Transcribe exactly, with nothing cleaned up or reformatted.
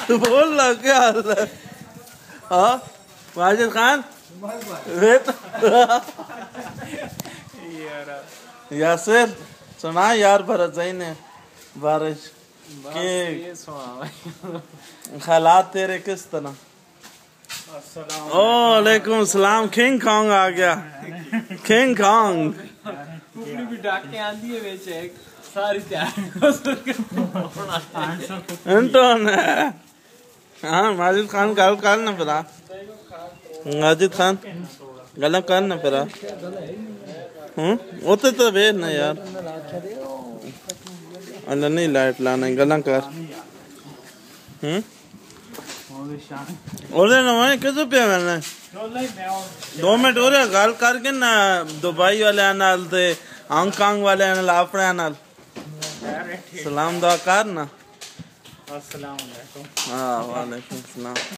तू बोल ला क्या हाल है? हाँ माजिद खान यासिर सुना यार बरज़ई ने बारिश के हालात तेरे किस तरह? वालेकुम सलाम। किंग कॉन्ग आ गया। किंग कॉन्ग भी डाके आंदी है बेच एक सारी एंटोन हाँ माजिद खान गल कर ना फिर माजिद खान गल कर ना फिर हम्म उते तो वेट ना यार अल्लाह नहीं लाइट लाना गल कर हम्म ओले ना मैं किस पे मिलना दो मिनट हो रहा गल करके ना दुबई वाले नाल ते हांगकांग वाले नाल अपने नाल सलाम दुआ कर ना। अस्सलाम वालेकुम। हाँ वालेकुम सलाम।